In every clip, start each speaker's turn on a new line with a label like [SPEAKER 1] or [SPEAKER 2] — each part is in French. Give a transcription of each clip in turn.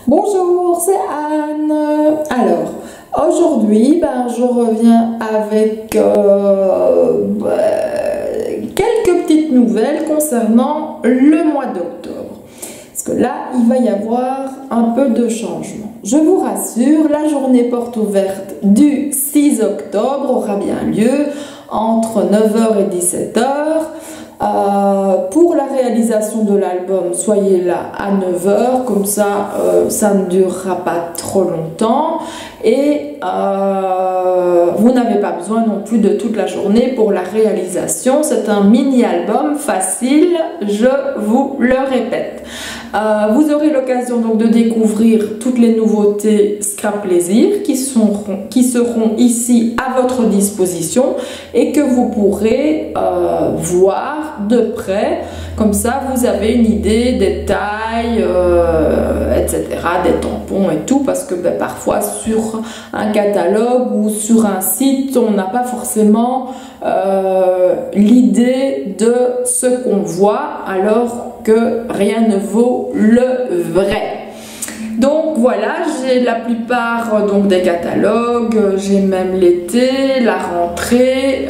[SPEAKER 1] Bonjour, c'est Anne. Alors, aujourd'hui, je reviens avec quelques petites nouvelles concernant le mois d'octobre. Parce que là, il va y avoir un peu de changement. Je vous rassure, la journée porte ouverte du 6 octobre aura bien lieu entre 9 h et 17 h. Pour la réalisation de l'album, soyez là à 9 h, comme ça, ça ne durera pas trop longtemps et vous n'avez pas besoin non plus de toute la journée pour la réalisation. C'est un mini-album facile, je vous le répète. Vous aurez l'occasion donc de découvrir toutes les nouveautés Scrap Plaisir qui seront ici à votre disposition et que vous pourrez voir de près. Comme ça, vous avez une idée des tailles, etc., des tampons et tout, parce que parfois sur un catalogue ou sur un site, on n'a pas forcément l'idée de ce qu'on voit, alors que rien ne vaut le vrai. Donc voilà, j'ai la plupart des catalogues, j'ai même l'été, la rentrée.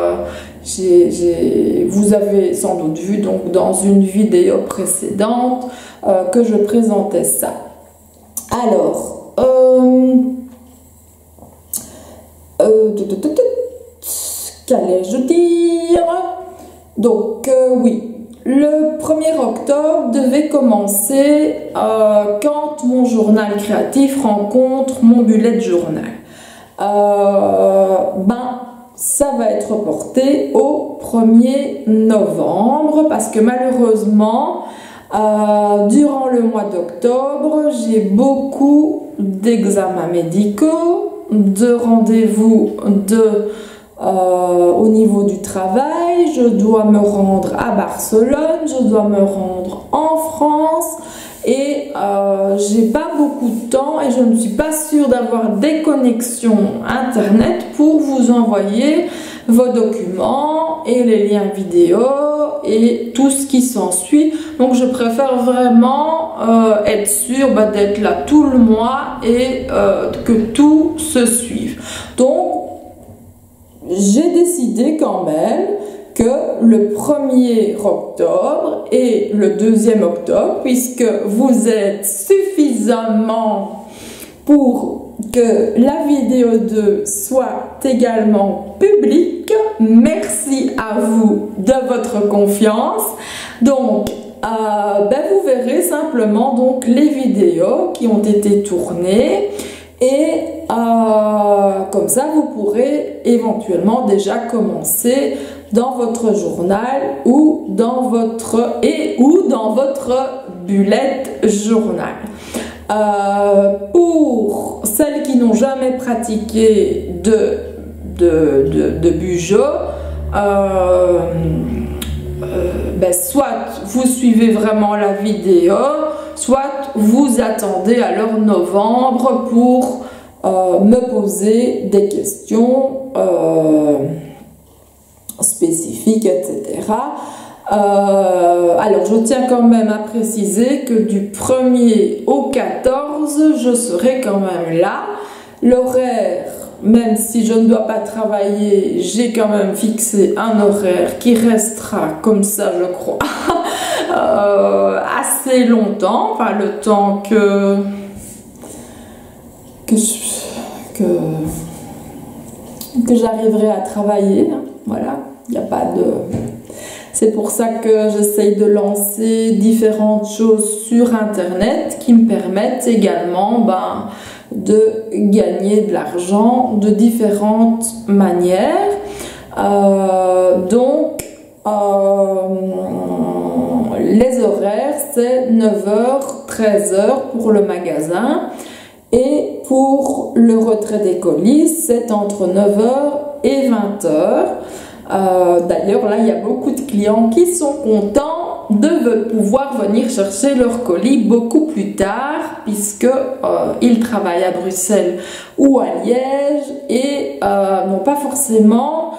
[SPEAKER 1] Vous avez sans doute vu donc dans une vidéo précédente que je présentais ça. Alors, qu'allais-je dire? Donc oui, le 1er octobre devait commencer quand mon journal créatif rencontre mon bullet journal. Ça va être reporté au 1er novembre parce que malheureusement, durant le mois d'octobre, j'ai beaucoup d'examens médicaux, de rendez-vous au niveau du travail. Je dois me rendre à Barcelone, je dois me rendre en France et j'ai pas beaucoup de temps et je ne suis pas sûre d'avoir des connexions internet pour vous envoyer vos documents et les liens vidéo et tout ce qui s'ensuit. Donc je préfère vraiment être sûre d'être là tout le mois et que tout se suive. Donc j'ai décidé quand même que le 1er octobre et le 2e octobre, puisque vous êtes suffisamment pour que la vidéo 2 soit également publique. Merci à vous de votre confiance. Donc, vous verrez simplement donc les vidéos qui ont été tournées et comme ça vous pourrez éventuellement déjà commencer dans votre journal ou dans votre bullet journal. Pour celles qui n'ont jamais pratiqué de bujo, soit vous suivez vraiment la vidéo, soit vous attendez alors novembre pour me poser des questions spécifiques, etc. Alors je tiens quand même à préciser que du 1er au 14 je serai quand même là. L'horaire, même si je ne dois pas travailler, j'ai quand même fixé un horaire qui restera comme ça, je crois, assez longtemps, enfin le temps que j'arriverai à travailler. Voilà, il n'y a pas de... C'est pour ça que j'essaye de lancer différentes choses sur internet qui me permettent également de gagner de l'argent de différentes manières. Les horaires, c'est 9 h, 13 h pour le magasin. Et pour le retrait des colis, c'est entre 9 h et 20 h. D'ailleurs, là, il y a beaucoup de clients qui sont contents de pouvoir venir chercher leur colis beaucoup plus tard, puisque ils travaillent à Bruxelles ou à Liège et n'ont pas forcément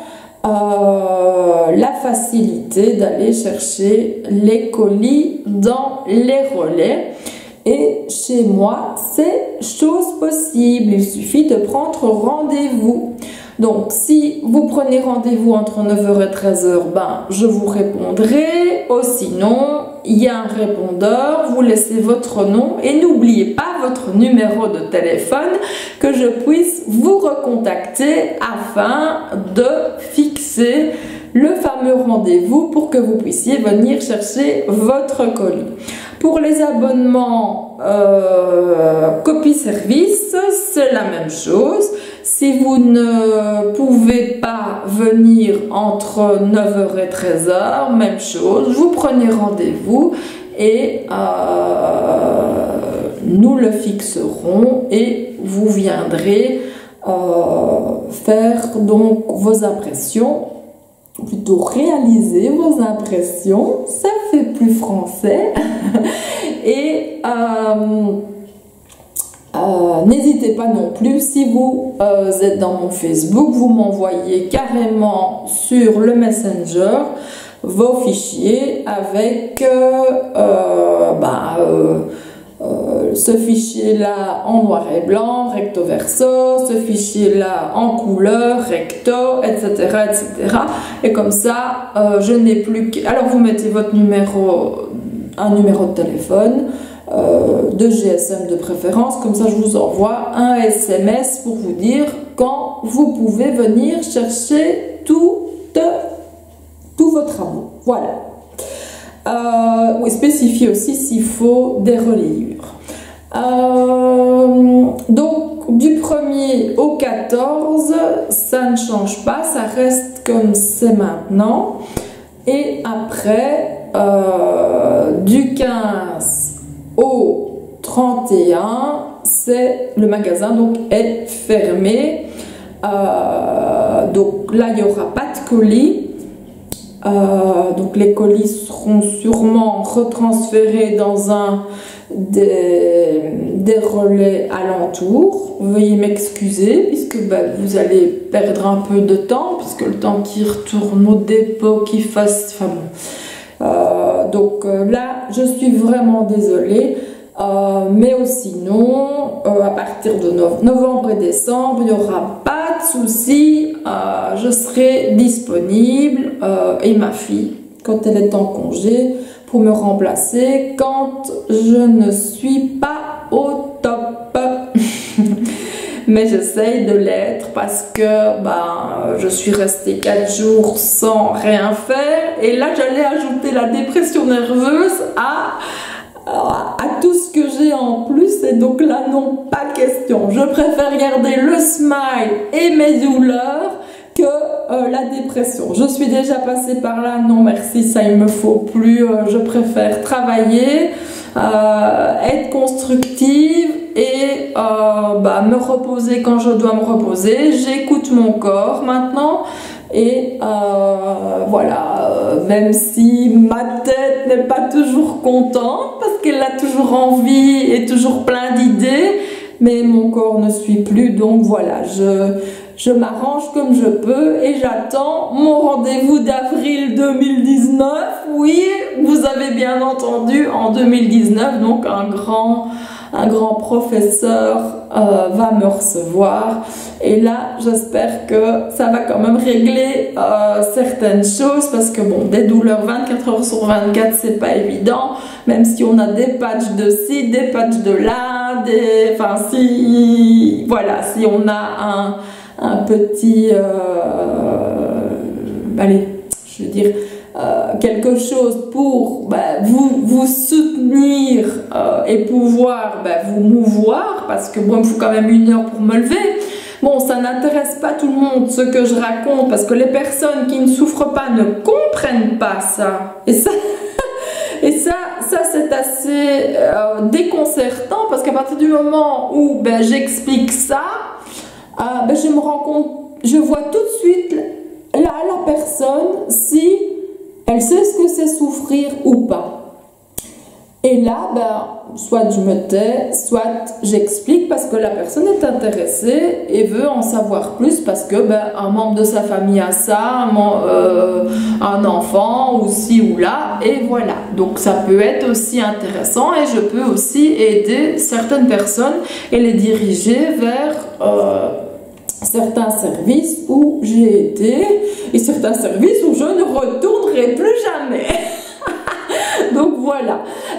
[SPEAKER 1] la facilité d'aller chercher les colis dans les relais. Et chez moi, c'est chose possible. Il suffit de prendre rendez-vous. Donc, si vous prenez rendez-vous entre 9h et 13h, ben, je vous répondrai. Ou sinon, il y a un répondeur, vous laissez votre nom et n'oubliez pas votre numéro de téléphone que je puisse vous recontacter afin de fixer le fameux rendez-vous pour que vous puissiez venir chercher votre colis. Pour les abonnements copie service, c'est la même chose. Si vous ne pouvez pas venir entre 9h et 13h, même chose, vous prenez rendez-vous et nous le fixerons et vous viendrez faire donc vos impressions, plutôt réaliser vos impressions, ça fait plus français. Et n'hésitez pas non plus, si vous êtes dans mon Facebook, vous m'envoyez carrément sur le Messenger vos fichiers avec ce fichier-là en noir et blanc, recto verso, ce fichier-là en couleur, recto, etc., etc. Et comme ça, je n'ai plus que... Alors, vous mettez votre numéro, un numéro de téléphone, de GSM de préférence, comme ça je vous envoie un SMS pour vous dire quand vous pouvez venir chercher tous vos travaux. Voilà. Oui, spécifier aussi s'il faut des reliures. Donc du 1er au 14, ça ne change pas, ça reste comme c'est maintenant. Et après, du 15 au 31, c'est le magasin donc est fermé. Donc là, il n'y aura pas de colis. Donc les colis seront sûrement retransférés dans un des relais alentours. Veuillez m'excuser puisque vous allez perdre un peu de temps, puisque le temps qui retourne au dépôt, qui fasse... Enfin bon. Donc là, je suis vraiment désolée. Mais sinon, à partir de novembre et décembre, il n'y aura pas de souci, je serai disponible et ma fille, quand elle est en congé, pour me remplacer quand je ne suis pas au top. Mais j'essaye de l'être parce que je suis restée 4 jours sans rien faire et là j'allais ajouter la dépression nerveuse à tout ce que j'ai en plus, et donc là non, pas question. Je préfère garder le smile et mes douleurs que la dépression. Je suis déjà passée par là, non merci, ça il me faut plus. Je préfère travailler, être constructive et me reposer quand je dois me reposer. J'écoute mon corps maintenant. Et voilà, même si ma tête n'est pas toujours contente parce qu'elle a toujours envie et toujours plein d'idées, mais mon corps ne suit plus, donc voilà, je m'arrange comme je peux et j'attends mon rendez-vous d'avril 2019. Oui, vous avez bien entendu, en 2019, donc un grand professeur va me recevoir et là j'espère que ça va quand même régler certaines choses, parce que bon, des douleurs 24 heures sur 24 c'est pas évident, même si on a des patchs de ci, des patchs de là, si on a un petit allez, je veux dire quelque chose pour vous soutenir et pouvoir vous mouvoir, parce que bon, il me faut quand même 1 heure pour me lever. Bon, ça n'intéresse pas tout le monde ce que je raconte, parce que les personnes qui ne souffrent pas ne comprennent pas ça. Et ça c'est assez déconcertant, parce qu'à partir du moment où j'explique ça, je me rends compte, je vois tout de suite là la personne si elle sait ce que c'est souffrir ou pas. Et là, ben, soit je me tais, soit j'explique parce que la personne est intéressée et veut en savoir plus parce que ben, un membre de sa famille a ça, un enfant ou ci ou là, et voilà. Donc ça peut être aussi intéressant et je peux aussi aider certaines personnes et les diriger vers certains services où j'ai été et certains services où je ne retournerai plus jamais. Donc voilà.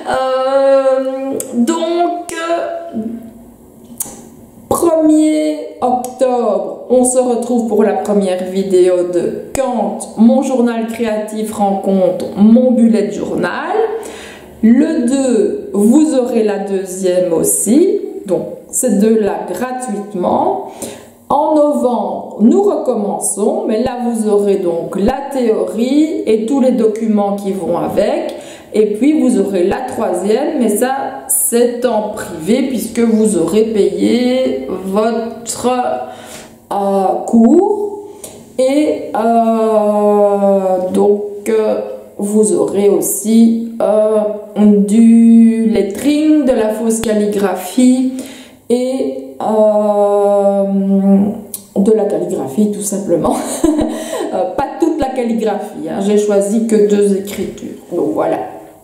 [SPEAKER 1] 1er octobre, on se retrouve pour la première vidéo de quand mon journal créatif rencontre mon bullet journal. Le 2, vous aurez la deuxième aussi. Donc, ces deux-là gratuitement. En novembre, nous recommençons, mais là, vous aurez donc la théorie et tous les documents qui vont avec. Et puis, vous aurez la troisième, mais ça, c'est en privé puisque vous aurez payé votre cours. Et vous aurez aussi du lettering, de la fausse calligraphie et de la calligraphie tout simplement. Pas toute la calligraphie, hein. J'ai choisi que 2 écritures. Donc voilà.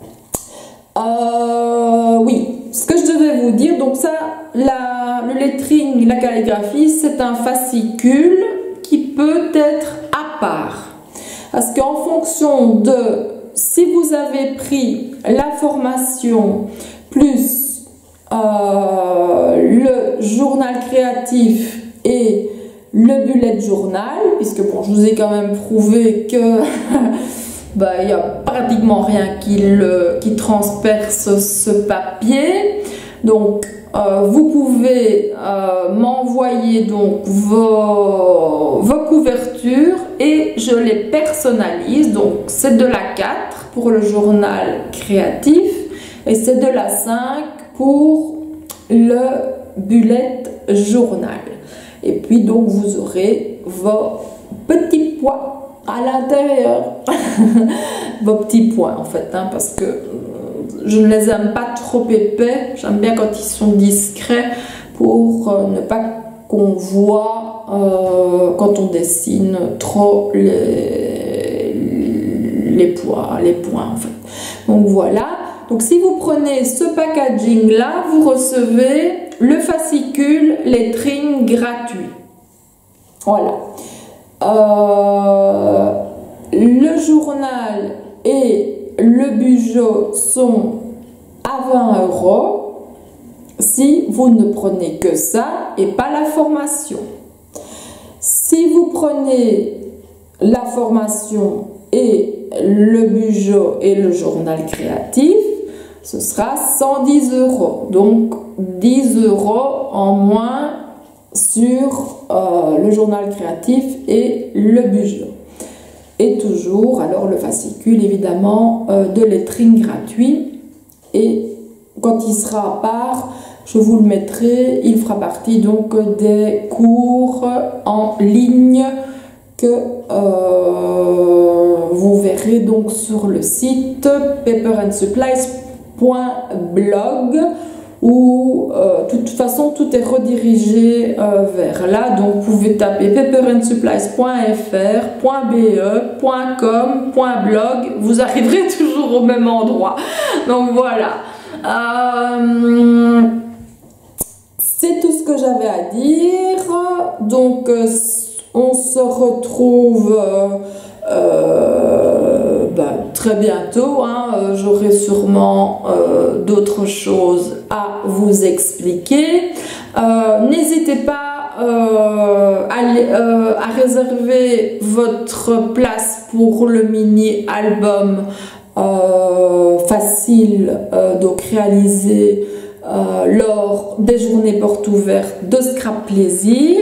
[SPEAKER 1] Oui, ce que je devais vous dire, donc ça, le lettering, la calligraphie, c'est un fascicule qui peut être à part. Parce qu'en fonction de si vous avez pris la formation plus le journal créatif et le bullet journal, puisque bon, je vous ai quand même prouvé que il n'y a pratiquement rien qui transperce ce papier. Donc vous pouvez m'envoyer donc vos couvertures et je les personnalise. Donc c'est de la 4 pour le journal créatif et c'est de la 5 pour le bullet journal. Et puis donc vous aurez vos petits points à l'intérieur. Vos petits points en fait, hein, parce que je ne les aime pas trop épais. J'aime bien quand ils sont discrets pour ne pas qu'on voit quand on dessine trop les points en fait. Donc voilà. Donc si vous prenez ce packaging là, vous recevez le fascicule lettering gratuit. Voilà. Le journal et le budget sont à 20 € si vous ne prenez que ça et pas la formation. Si vous prenez la formation et le budget et le journal créatif, ce sera 110 €. Donc 10 € en moins sur le journal créatif et le budget. Et toujours, alors le fascicule évidemment de lettering gratuit. Et quand il sera à part, je vous le mettrai, il fera partie donc des cours en ligne que vous verrez donc sur le site paperandsupplies.blog où de toute façon tout est redirigé vers là. Donc vous pouvez taper paperandsupplies.fr, .be, .com, .blog, vous arriverez toujours au même endroit. Donc voilà. C'est tout ce que j'avais à dire. Donc on se retrouve très bientôt, hein. J'aurai sûrement d'autres choses à vous expliquer. N'hésitez pas à réserver votre place pour le mini-album facile, donc réalisé lors des journées portes ouvertes de Scrap Plaisir.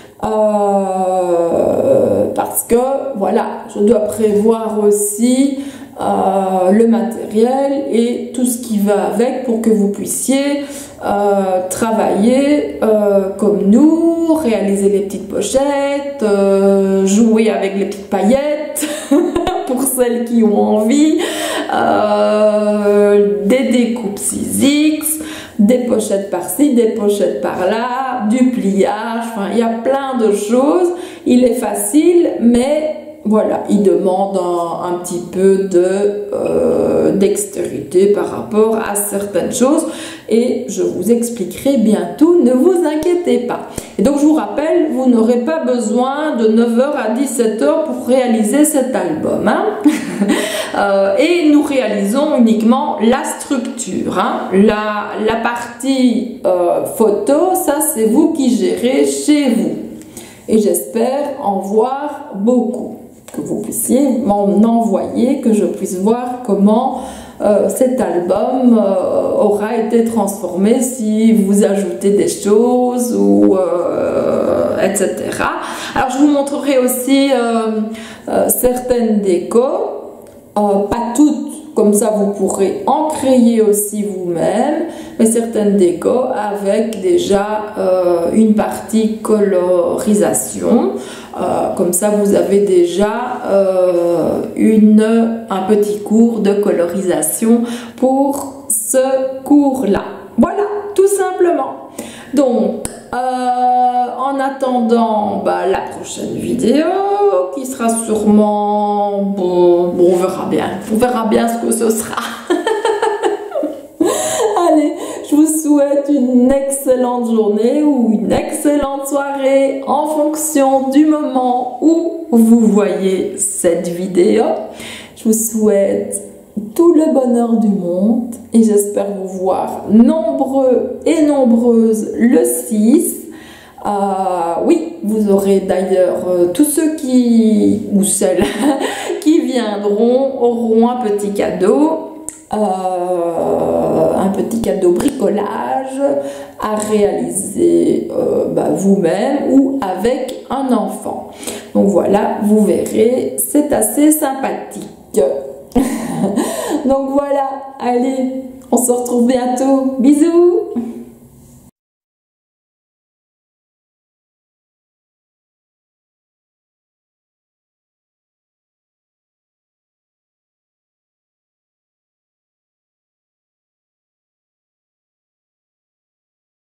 [SPEAKER 1] Parce que voilà, je dois prévoir aussi le matériel et tout ce qui va avec pour que vous puissiez travailler comme nous, réaliser les petites pochettes, jouer avec les petites paillettes pour celles qui ont envie, des découpes 6X, des pochettes par-ci, des pochettes par-là, du pliage, enfin il y a plein de choses. Il est facile, mais voilà, il demande un petit peu dextérité par rapport à certaines choses et je vous expliquerai bientôt, ne vous inquiétez pas. Et donc je vous rappelle, vous n'aurez pas besoin de 9h à 17h pour réaliser cet album. Hein. Et nous réalisons uniquement la structure. Hein. La partie photo, ça c'est vous qui gérez chez vous. Et j'espère en voir beaucoup. Que vous puissiez m'en envoyer, que je puisse voir comment cet album aura été transformé, si vous ajoutez des choses ou etc. Alors je vous montrerai aussi certaines décos, pas toutes, comme ça vous pourrez en créer aussi vous-même, mais certaines décos avec déjà une partie colorisation. Comme ça vous avez déjà un petit cours de colorisation pour ce cours-là. Voilà, tout simplement. Donc, en attendant la prochaine vidéo, qui sera sûrement... Bon, on verra bien. On verra bien ce que ce sera. Allez, je vous souhaite une excellente journée ou une excellente soirée en fonction du moment où vous voyez cette vidéo. Je vous souhaite tout le bonheur du monde et j'espère vous voir nombreux et nombreuses le 6. Oui, vous aurez d'ailleurs tous ceux ou celles qui viendront auront un petit cadeau. Un petit cadeau bricolage à réaliser vous-même ou avec un enfant. Donc voilà, vous verrez, c'est assez sympathique. Donc voilà, allez, on se retrouve bientôt. Bisous!